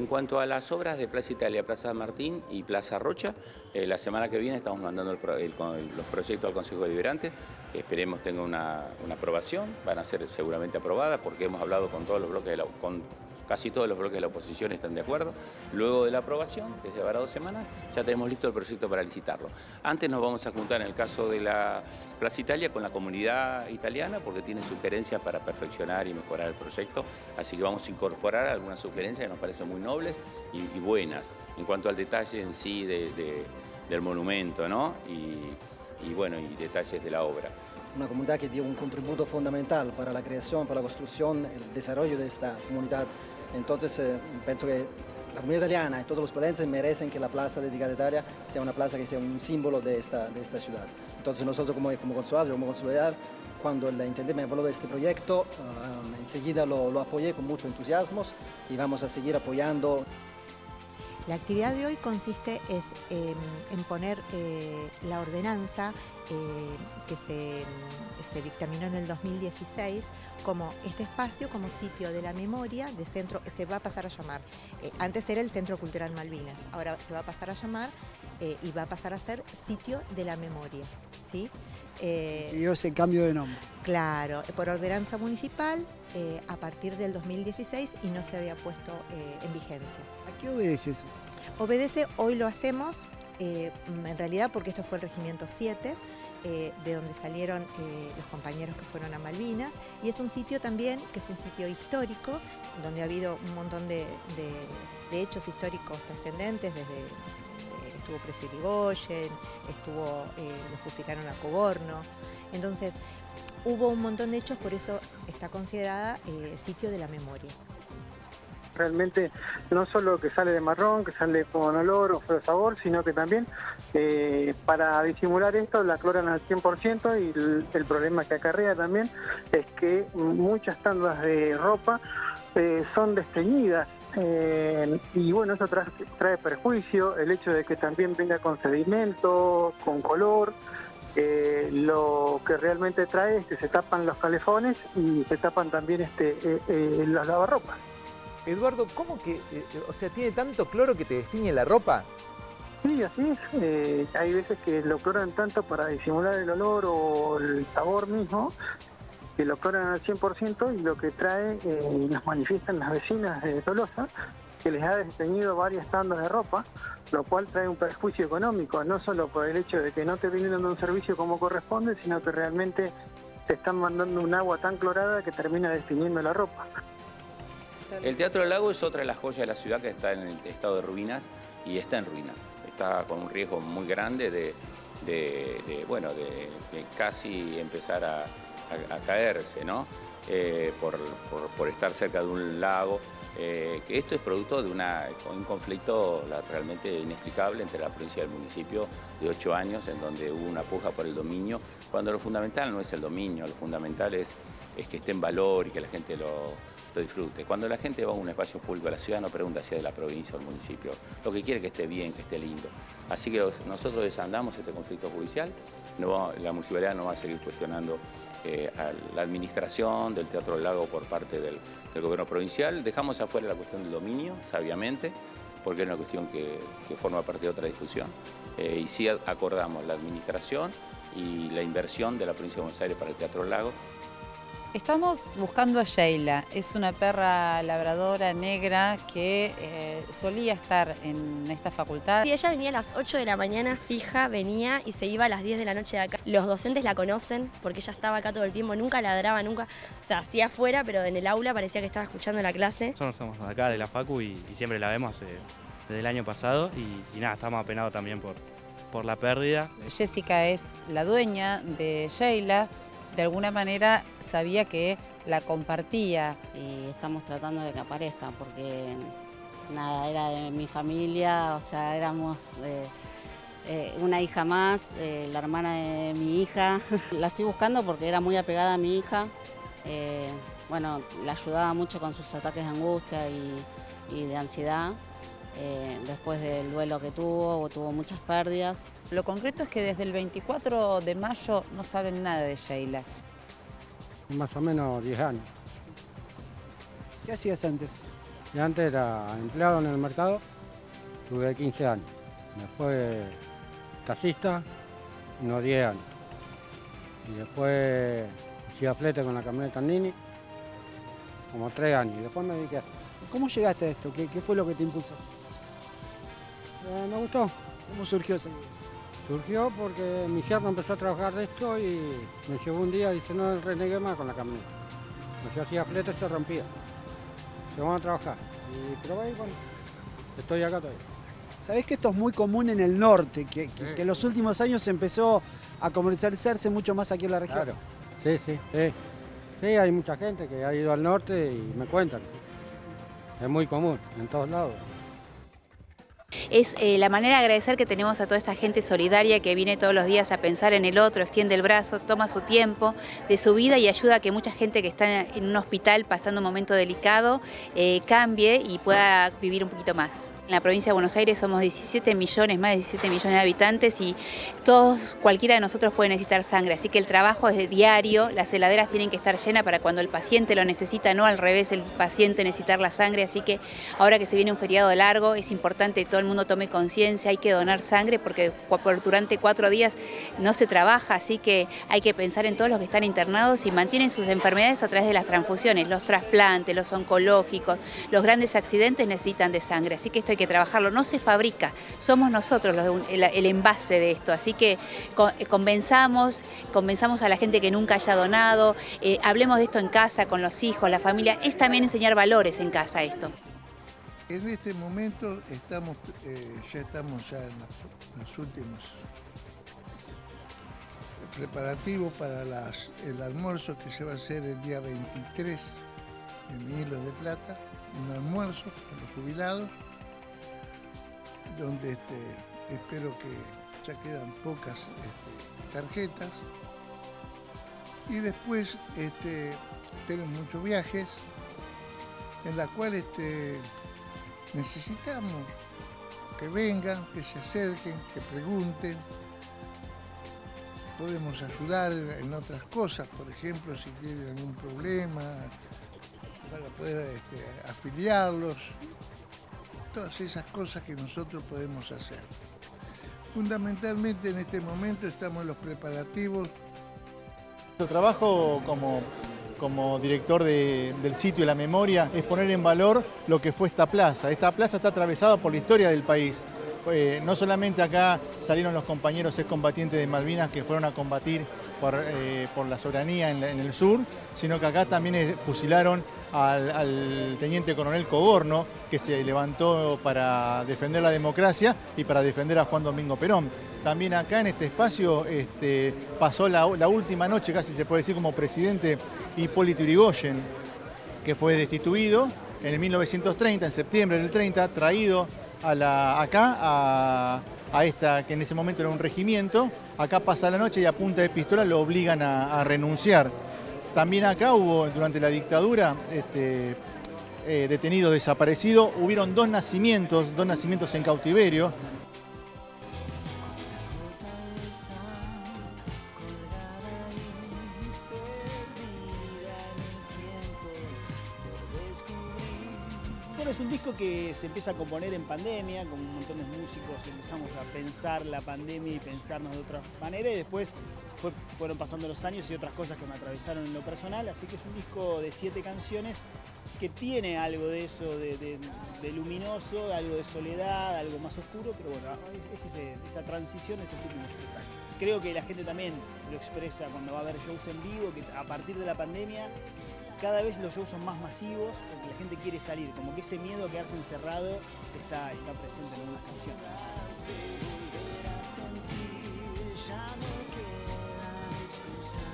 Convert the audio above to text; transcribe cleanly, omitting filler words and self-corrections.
En cuanto a las obras de Plaza Italia, Plaza San Martín y Plaza Rocha, la semana que viene estamos mandando los proyectos al Consejo Deliberante, que esperemos tenga una aprobación, van a ser seguramente aprobadas porque hemos hablado con todos los bloques casi todos los bloques de la oposición están de acuerdo. Luego de la aprobación, que se llevará 2 semanas, ya tenemos listo el proyecto para licitarlo. Antes nos vamos a juntar en el caso de la Plaza Italia con la comunidad italiana porque tiene sugerencias para perfeccionar y mejorar el proyecto, así que vamos a incorporar algunas sugerencias que nos parecen muy nobles y buenas en cuanto al detalle en sí del monumento, ¿no? Y bueno, y detalles de la obra. Una comunidad que dio un contributo fundamental para la creación, para la construcción, el desarrollo de esta comunidad. Entonces, pienso que la comunidad italiana y todos los palenses merecen que la plaza dedicada a Italia sea una plaza que sea un símbolo de esta ciudad. Entonces, nosotros como consulado, como consular, cuando el intendente me habló de este proyecto, enseguida lo apoyé con mucho entusiasmo y vamos a seguir apoyando. La actividad de hoy consiste en poner la ordenanza que se dictaminó en el 2016 como este espacio, como sitio de la memoria, de centro, se va a pasar a llamar, antes era el Centro Cultural Malvinas, ahora se va a pasar a llamar y va a pasar a ser sitio de la memoria, ¿sí? Siguió ese cambio de nombre. Claro, por ordenanza municipal a partir del 2016 y no se había puesto en vigencia. ¿A qué obedece eso? Obedece, hoy lo hacemos, en realidad porque esto fue el Regimiento 7, de donde salieron los compañeros que fueron a Malvinas, y es un sitio también que es un sitio histórico, donde ha habido un montón de hechos históricos trascendentes, desde estuvo preso Irigoyen, lo fusilaron a Coborno, entonces hubo un montón de hechos, por eso está considerada sitio de la memoria. Realmente no solo que sale de marrón, que sale con olor o feo sabor, sino que también para disimular esto la cloran al 100% y el problema que acarrea también es que muchas tandas de ropa son desteñidas. Y bueno, eso trae perjuicio, el hecho de que también venga con sedimento, con color, lo que realmente trae es que se tapan los calefones y se tapan también las lavarropas. Eduardo, ¿cómo que, o sea, tiene tanto cloro que te destiñe la ropa? Sí, así es. Hay veces que lo cloran tanto para disimular el olor o el sabor mismo, que lo cloran al 100% y lo que trae, y nos manifiestan las vecinas de Tolosa, que les ha desteñido varias tandas de ropa, lo cual trae un perjuicio económico, no solo por el hecho de que no te vienen dando un servicio como corresponde, sino que realmente te están mandando un agua tan clorada que termina desteñiendo la ropa. El Teatro del Lago es otra de las joyas de la ciudad que está en el estado de ruinas y está en ruinas. Está con un riesgo muy grande de casi empezar a caerse, ¿no? Por estar cerca de un lago. Que esto es producto de un conflicto realmente inexplicable entre la provincia y el municipio de 8 años, en donde hubo una puja por el dominio, cuando lo fundamental no es el dominio, lo fundamental es que esté en valor y que la gente lo disfrute. Cuando la gente va a un espacio público de la ciudad no pregunta si es de la provincia o del municipio, lo que quiere es que esté bien, que esté lindo. Así que nosotros desandamos este conflicto judicial, la municipalidad no va a seguir cuestionando a la administración del Teatro del Lago por parte del gobierno provincial. Dejamos afuera la cuestión del dominio, sabiamente, porque es una cuestión que forma parte de otra discusión. Y sí acordamos la administración y la inversión de la provincia de Buenos Aires para el Teatro del Lago. Estamos buscando a Sheila, es una perra labradora negra que solía estar en esta facultad. Sí, ella venía a las 8 de la mañana fija, venía y se iba a las 10 de la noche de acá. Los docentes la conocen porque ella estaba acá todo el tiempo, nunca ladraba, nunca, o sea, hacía afuera, pero en el aula parecía que estaba escuchando la clase. Nosotros somos de acá, de la Facu, y siempre la vemos desde el año pasado y nada, estamos apenados también por la pérdida. Jessica es la dueña de Sheila. De alguna manera sabía que la compartía. Y estamos tratando de que aparezca porque nada, era de mi familia, o sea, éramos una hija más, la hermana de mi hija. La estoy buscando porque era muy apegada a mi hija. Bueno, la ayudaba mucho con sus ataques de angustia y de ansiedad. Después del duelo que tuvo muchas pérdidas. Lo concreto es que desde el 24 de mayo no saben nada de Sheila. Más o menos 10 años. ¿Qué hacías antes? Y antes era empleado en el mercado, tuve 15 años. Después taxista, unos 10 años. Y después hacía flete con la camioneta Nini, como 3 años. Y después me dediqué a esto. ¿Cómo llegaste a esto? ¿Qué fue lo que te impulsó? Me gustó. ¿Cómo surgió ese? Surgió porque mi yerno empezó a trabajar de esto y me llegó un día y dice, no renegué más con la camioneta. Yo hacía flete, se rompía. Se van a trabajar. Y probé y bueno, estoy acá todavía. Sabés que esto es muy común en el norte, que en los últimos años se empezó a comercializarse mucho más aquí en la región. Claro, sí. Sí, hay mucha gente que ha ido al norte y me cuentan. Es muy común, en todos lados. Es la manera de agradecer que tenemos a toda esta gente solidaria que viene todos los días a pensar en el otro, extiende el brazo, toma su tiempo de su vida y ayuda a que mucha gente que está en un hospital pasando un momento delicado cambie y pueda vivir un poquito más. En la provincia de Buenos Aires somos 17 millones, más de 17 millones de habitantes y cualquiera de nosotros puede necesitar sangre, así que el trabajo es de diario, las heladeras tienen que estar llenas para cuando el paciente lo necesita, no al revés, el paciente necesitar la sangre, así que ahora que se viene un feriado largo es importante que todo el mundo tome conciencia, hay que donar sangre porque durante 4 días no se trabaja, así que hay que pensar en todos los que están internados y mantienen sus enfermedades a través de las transfusiones, los trasplantes, los oncológicos, los grandes accidentes necesitan de sangre, así que esto hay que trabajarlo, no se fabrica, somos nosotros el envase de esto, así que convenzamos a la gente que nunca haya donado, hablemos de esto en casa, con los hijos, la familia, es también enseñar valores en casa esto. En este momento estamos ya en los últimos preparativos para el almuerzo que se va a hacer el día 23 en Hilos de Plata, un almuerzo con los jubilados, donde espero que ya quedan pocas tarjetas y después tenemos muchos viajes en la cual necesitamos que vengan, que se acerquen, que pregunten. Podemos ayudar en otras cosas, por ejemplo, si tienen algún problema, para poder afiliarlos. Todas esas cosas que nosotros podemos hacer. Fundamentalmente en este momento estamos en los preparativos. Nuestro trabajo como director del sitio y la memoria es poner en valor lo que fue esta plaza. Esta plaza está atravesada por la historia del país. No solamente acá salieron los compañeros excombatientes de Malvinas que fueron a combatir por la soberanía en el sur, sino que acá también fusilaron al teniente coronel Cogorno, que se levantó para defender la democracia y para defender a Juan Domingo Perón. También acá en este espacio pasó la última noche, casi se puede decir, como presidente Hipólito Yrigoyen, que fue destituido en el 1930, en septiembre del 30, traído acá a esta, que en ese momento era un regimiento. Acá pasa la noche y a punta de pistola lo obligan a renunciar. También acá hubo, durante la dictadura, detenidos, desaparecidos. Hubieron dos nacimientos en cautiverio. Bueno, es un disco que se empieza a componer en pandemia, con un montón de músicos empezamos a pensar la pandemia y pensarnos de otra manera y después fueron pasando los años y otras cosas que me atravesaron en lo personal, así que es un disco de 7 canciones que tiene algo de eso, de luminoso, algo de soledad, algo más oscuro, pero bueno, es esa transición de estos últimos 3 años. Creo que la gente también lo expresa cuando va a ver shows en vivo, que a partir de la pandemia cada vez los shows son más masivos porque la gente quiere salir, como que ese miedo a quedarse encerrado está presente en algunas canciones.